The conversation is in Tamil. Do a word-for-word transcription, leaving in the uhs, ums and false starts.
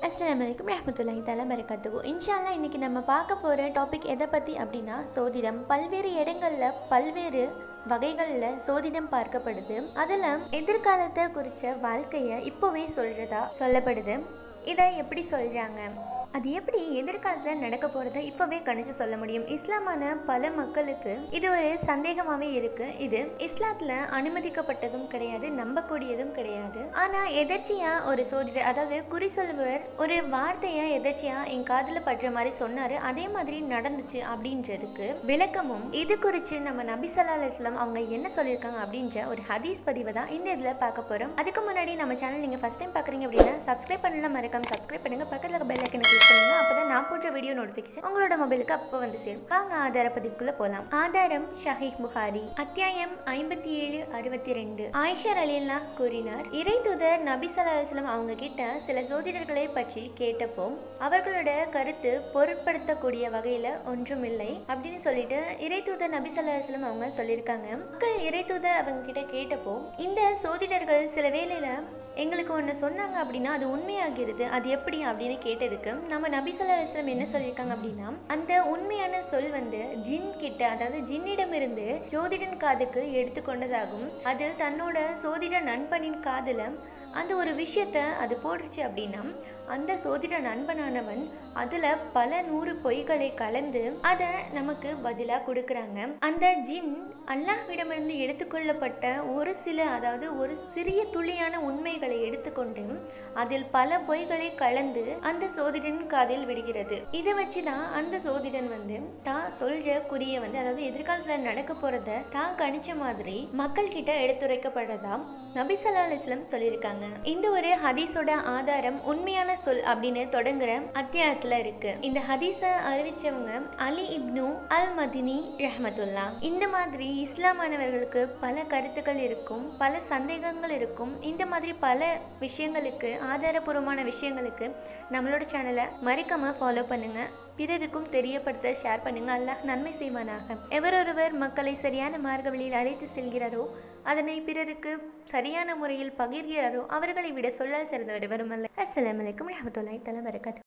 அஸ்ஸலாமு அலைக்கும் ரஹ்மத்துல்லாஹி தஆலா பரகாத்துஹு. இன்ஷாஅல்லாஹ் இன்னைக்கு நம்ம பார்க்க போகிற டாபிக் எதை பற்றி அப்படின்னா சோதிடம். பல்வேறு இடங்களில் பல்வேறு வகைகளில் சோதிடம் பார்க்கப்படுது. அதில் எதிர்காலத்தை குறித்த வாழ்க்கையை இப்போவே சொல்கிறதா சொல்லப்படுது. இதை எப்படி சொல்கிறாங்க, அது எப்படி எதிர்காலத்தில் நடக்க போகிறத இப்போவே கணிச்சு சொல்ல முடியும்? இஸ்லாமான பல மக்களுக்கு இது ஒரு சந்தேகமாகவே இருக்குது. இது இஸ்லாத்தில் அனுமதிக்கப்பட்டதும் கிடையாது, நம்பக்கூடியதும் கிடையாது. ஆனால் எதர்ச்சியாக ஒரு சோதிடர், அதாவது குறி சொல்லுவர், ஒரு வார்த்தையை எதர்ச்சியாக என் காதில் படுற மாதிரி சொன்னார், அதே மாதிரி நடந்துச்சு அப்படின்றதுக்கு விளக்கமும் இது குறித்து நம்ம நபி ஸல்லல்லாஹு அலைஹி வஸல்லம் அவங்க என்ன சொல்லியிருக்காங்க அப்படின்ற ஒரு ஹதீஸ் பதிவை தான் இந்த இதில் பார்க்க போகிறோம். அதுக்கு முன்னாடி நம்ம சேனல் நீங்கள் ஃபஸ்ட் டைம் பார்க்குறீங்க அப்படின்னா சப்ஸ்கிரைப் பண்ணலாம், மறக்காம சப்ஸ்கிரைப் பண்ணுங்கள். பக்கத்தில் பெல் ஐக்கனை கிளிக் பண்ணுங்க. அப்பதான் நான் போன்ற வீடியோ நோட்டிஃபிகேஷன் உங்களோட மொபைலுக்கு அப்போ வந்து சேரும். வாங்க ஆதார பதிவுக்குள்ள போலாம். ஆதாரம் ஸஹீஹ் புகாரி, அத்தியாயம் ஐம்பத்தி ஏழு அறுபத்தி ரெண்டு. ஆயிஷா ரலியல்லாஹு கூறினார், இறை தூதர் நபி ஸல்லல்லாஹு அலைஹி வஸல்லம் அவங்க கிட்ட சில ஜோதிடர்களை பற்றி கேட்டப்போ அவர்களோட கருத்து பொருட்படுத்தக்கூடிய வகையில ஒன்றுமில்லை அப்படின்னு சொல்லிட்டு இறை தூதர் நபி ஸல்லல்லாஹு அலைஹி வஸல்லம் அவங்க சொல்லியிருக்காங்க. மக்கள் இறை தூதர் அவங்க கிட்ட கேட்டப்போ இந்த சோதிடர்கள் சில வேளையில எங்களுக்கு ஒன்று சொன்னாங்க அப்படின்னா அது உண்மையாகிறது, அது எப்படி அப்படின்னு கேட்டதுக்கு நம்ம நபி ஸல்லல்லாஹு அலைஹி வஸல்லம் என்ன சொல்லியிருக்காங்க அப்படின்னா, அந்த உண்மையான சொல் வந்து ஜின் கிட்ட, அதாவது ஜின்னிடமிருந்து ஜோதிடன் காதுக்கு எடுத்துக்கொண்டதாகும். அது தன்னோட சோதிட நண்பனின் காதுல அந்த ஒரு விஷயத்த அது போட்டுருச்சு அப்படின்னா அந்த சோதிட நண்பனானவன் அதுல பல நூறு பொய்களை கலந்து அதை நமக்கு பதிலா கொடுக்குறாங்க. அந்த ஜின் அல்லாஹ்விடமிருந்து எடுத்துக்கொள்ளப்பட்ட ஒரு சில, அதாவது ஒரு சிறிய துளியான உண்மைகளை எடுத்துக்கொண்டு அதில் பல பொய்களை கலந்து அந்த சோதிடன் காதில் விடுகிறது. இதை வச்சுதான் அந்த சோதிடன் வந்து தான் சொல்ற குறிய வந்து, அதாவது எதிர்காலத்துல நடக்க போறத தான் கணிச்ச மாதிரி மக்கள் கிட்ட எடுத்துரைக்கப்படுறதா நபி ஸல்லல்லாஹு அலைஹி வஸல்லம் சொல்லியிருக்காங்க. இந்த ஒரு ஹதீஸோட ஆதாரம் உண்மையான சொல் அப்படின்னு தொடங்குற அத்தியாயத்துல இருக்கு. இந்த ஹதீஸை அறிவிச்சவங்க அலி இப்னு அல் மதினி ரஹ்மத்துல்லாஹ். இந்த மாதிரி இஸ்லாமானவர்களுக்கு பல கருத்துக்கள் இருக்கும், பல சந்தேகங்கள் இருக்கும். இந்த மாதிரி பல விஷயங்களுக்கு, ஆதாரபூர்வமான விஷயங்களுக்கு நம்மளோட சேனலை மறக்காம ஃபாலோ பண்ணுங்க. பிறருக்கும் தெரியப்படுத்த ஷேர் பண்ணுங்க. அல்லாஹ் நன்மை செய்வானாக. எவரொருவர் மக்களை சரியான மார்க்க வழியில் அழைத்து செல்கிறாரோ, அதனை பிறருக்கு சரியான முறையில் பகிர்கிறாரோ அவர்களை விட சொல்லால் சிறந்தவர் வருமல்ல. அஸ்ஸலாமு அலைக்கும் ரஹ்மத்துல்லாஹி தஆலா பரகாத்துஹு.